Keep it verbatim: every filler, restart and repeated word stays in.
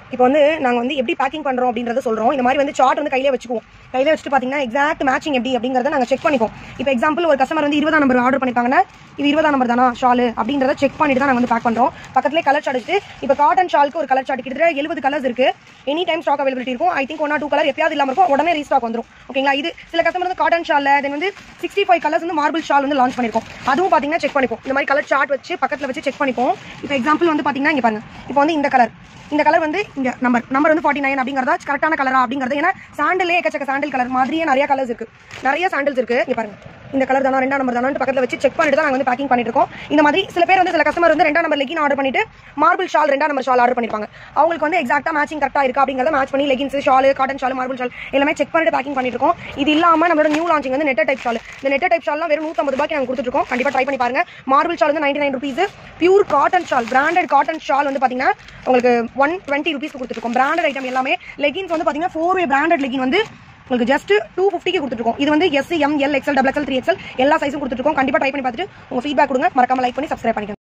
இப்போ வந்து நாங்கள் வந்து எப்படி பேக்கிங் பண்ணுறோம் அப்படின்றத சொல்கிறோம். இந்த மாதிரி வந்து சார்ட் வந்து கையிலே வச்சுக்குவோம். கையிலே வச்சுட்டு பார்த்தீங்கன்னா எக்ஸாக்ட் மேட்சிங் எப்படி அப்படிங்கிறத நாங்கள் செக் பண்ணிப்போம். இப்போ எக்ஸாம்பிள் ஒரு கஸ்டமர் வந்து இருபதாம் நம்பர் ஆர்டர் பண்ணிட்டாங்கன்னா இது இருபதாம் நம்பர் தானா ஷாலு அப்படின்றத செக் பண்ணிட்டு தான் நாங்கள் வந்து பேக் பண்ணுறோம். பக்கத்துலேயே கலர் சார்ட் வச்சுட்டு இப்போ காட்டன் ஷாலுக்கு ஒரு கலர் சார்ட் கிட்டத்தட்ட எழுபது கலர்ஸ் இருக்குது. எனி டைம் ஸ்டாக் அவைலபிலிட்டி இருக்கும். I think one or two colour எப்பயாவது இல்லாமல் இருக்கும், உடனே ரீஸ்டாக் வந்துடும். ஓகேங்களா? இது சில கஸ்டமர் வந்து காட்டன் ஷாலில் தென் வந்து சிக்ஸ்டி ஃபைவ் கலர்ஸ் வந்து மார்பிள் ஷால் வந்து லான்ச் பண்ணியிருக்கோம். அதுவும் பார்த்தீங்கன்னா செக் பண்ணிப்போம். இந்த மாதிரி கலர் சார்ட் வச்சு பக்கத்தில் வச்சு செக் பண்ணிப்போம். இப்போ எக்ஸாம்பிள் வந்து பார்த்தீங்கன்னா இங்கே பாருங்க, இப்போ வந்து இந்த கலர் இந்த கலர் வந்து இங்க நம்பர் நம்பர் வந்து ஃபார்ட்டி நைன் அப்படிங்கிறதா கரெக்டான கலரா அப்படிங்கிறது. ஏன்னா சாண்டலே எக்கச்சக்க சாண்டல் கலர் மாதிரியே நிறைய கலர்ஸ் இருக்கு, நிறைய சாண்டல்ஸ் இருக்கு. இங்க பாருங்க, இந்த கலர் தானா ரெண்டாம் நம்பர் தானு பக்கத்தில் வச்சு செக் பண்ணிட்டு தான் நாங்கள் வந்து பேக்கிங் பண்ணிட்டு இருக்கோம். இந்த மாதிரி சில பேர் வந்து சில கஸ்டமர் வந்து ரெண்டாம் நம்பர் லெகின் ஆர்டர் பண்ணிட்டு மார்பிள் ஷால் ரெண்டாம் நம்பர் ஷால் ஆர்டர் பண்ணிருப்பாங்க. அவங்களுக்கு வந்து எக்ஸாக்டா மேட்சிங் கரெக்டா இருக்கா அப்படிங்கிறத மேட்ச் பண்ணி leggings shawl cotton shawl marble shawl எல்லாமே செக் பண்ணிட்டு பேக்கிங் பண்ணிட்டு இருக்கோம். இது இல்லாம நம்மளோட நியூ லான்ச்சிங் வந்து நெட்டர் டைப் ஷால். இந்த நெட்டர் டைப் ஷால்லாம் வெறும் நூற்றம்பது ரூபாய்க்கு நாங்கள் கொடுத்துட்டு இருக்கோம். கண்டிப்பா ட்ரை பண்ணி பாருங்க. மார்பிள் ஷால் வந்து ninety nine rupees. Pure cotton shawl branded cotton shawl வந்து பாத்தீங்கன்னா உங்களுக்கு ஒன் டுவெண்ட்டி ருபீஸ் கொடுத்துருக்கோம். பிராண்டட் ஐட்டம் எல்லாமே. லெகின்ஸ் வந்து பாத்தீங்கன்னா ஃபோர் வே பிராண்டட் லெகின் வந்து உங்களுக்கு ஜஸ்ட் டூ ஃபிஃப்டிக்கு கொடுத்துருக்கோம். இது வந்து S M L XL double XL three XL எல்லா சைஸும் கொடுத்துருக்கோம். கண்டிப்பா ட்ரை பண்ணி பார்த்துட்டு உங்க ஃபீட்பேக் கொடுங்க. மறக்காம லைக் பண்ணி சப்ஸ்கிரைப் பண்ணிக்கோங்க.